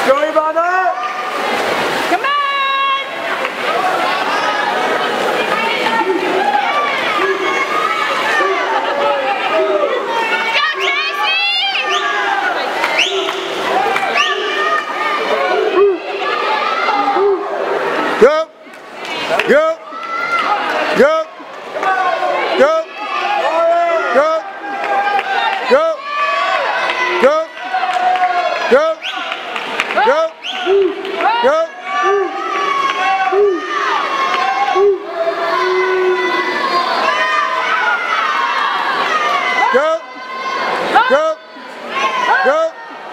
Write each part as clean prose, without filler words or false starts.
Joey Bonner! Come on! Go! Go! Go! Go! Go! Go! Go! Go! Go! Go! Go! Go! Go!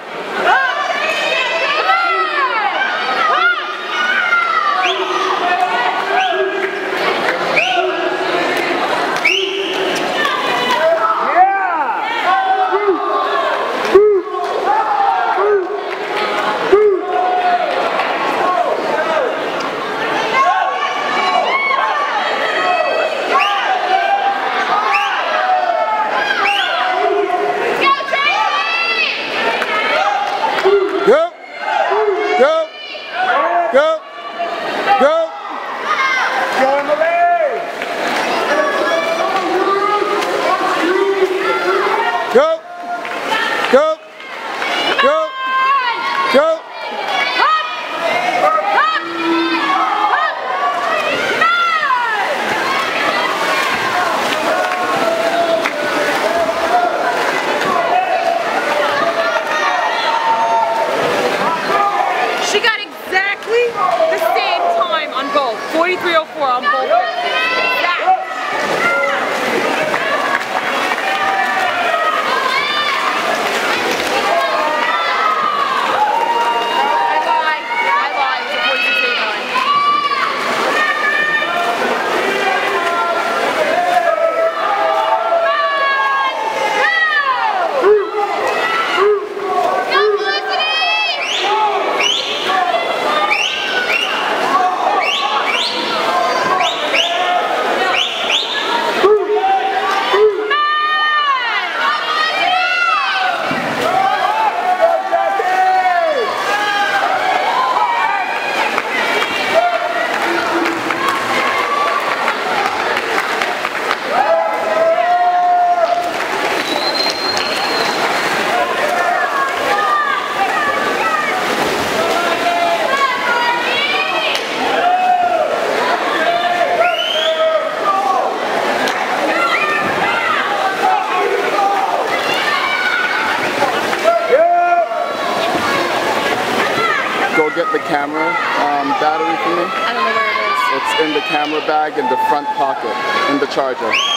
Go! Go! Go! Go! Go in the lane! Go! Go! Go! Go! She got exactly the same time on both. 43:04 on both. Go get the camera battery for me. I don't know where it is. It's in the camera bag in the front pocket, in the charger.